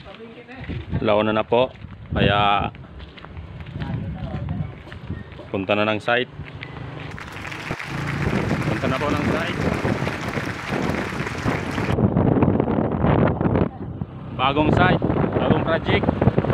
Launa na po, kaya punta na ng site. Punta na po ng site. Bagong site, bagong project.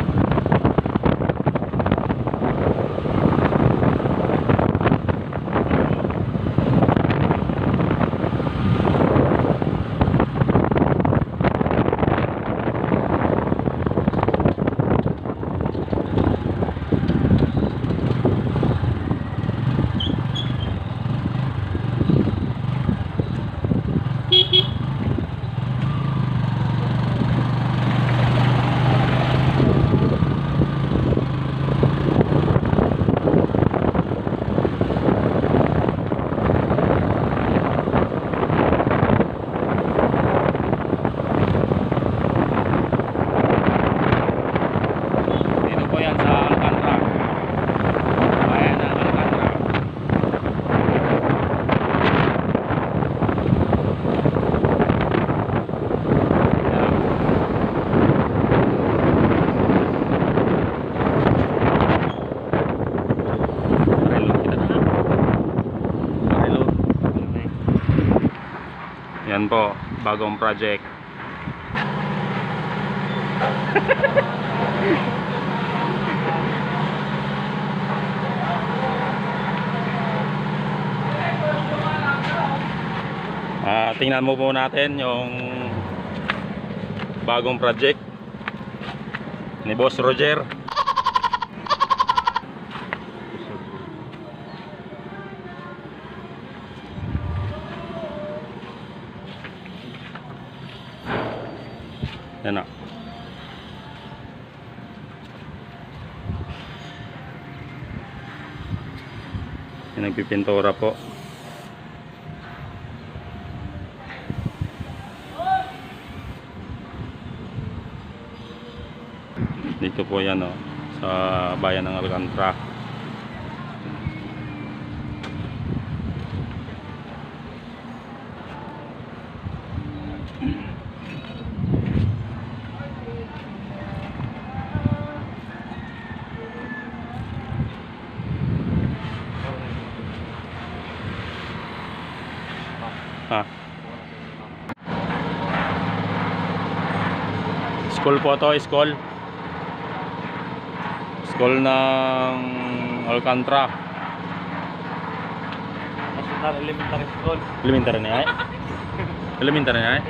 Yan po, bagong project. Tingnan mo po natin yung bagong project ni Boss Roger. Yan na. Yan, nagpipintura po. Dito po yan, oh, sa bayan ng Alcantar. School po to, school ng Alcantar. National Elementary School. Elementary na yan? Elementary na yan?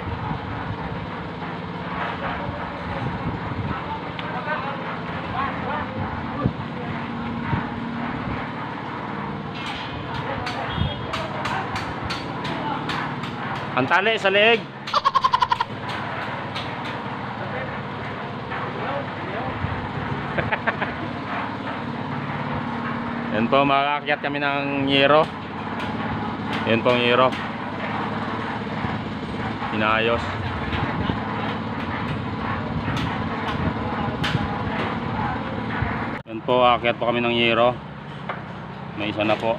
Ang tali sa leeg. Yan po, makakakyat kami ng yero. Yan po ang yero. Inaayos. Yan po, aakyat po kami ng yero. May isa na po.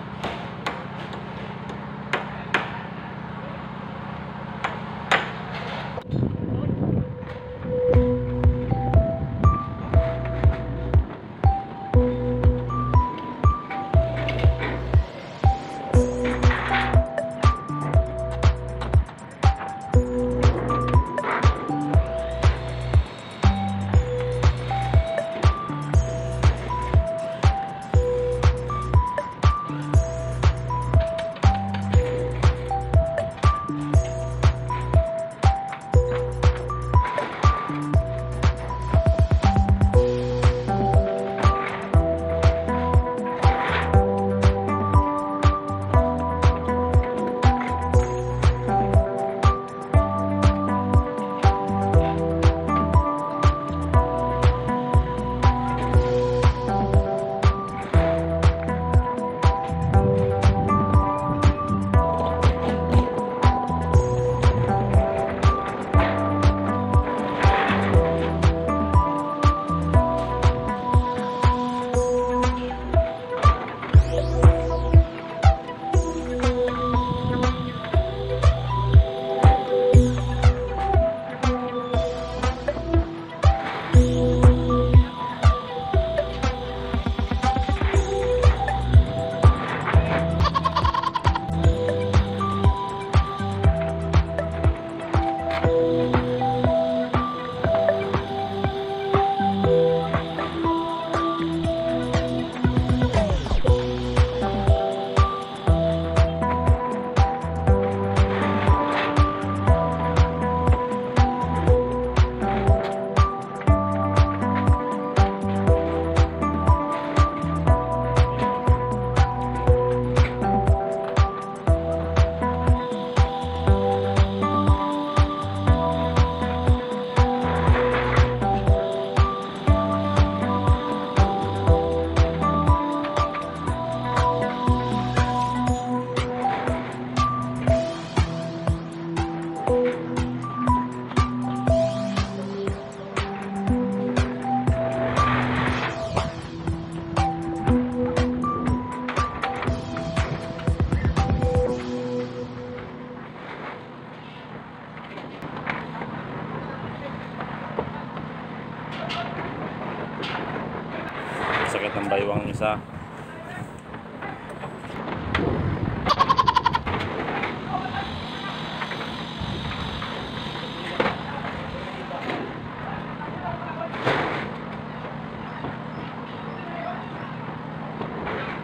Pangit ng baywang isa.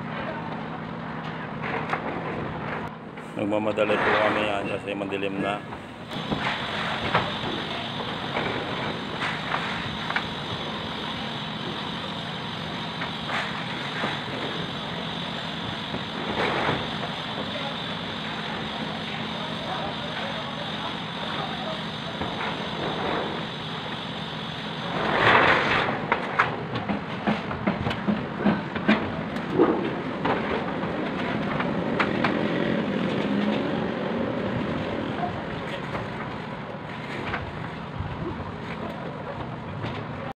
Nagmamadali po kami yan kasi madilim na.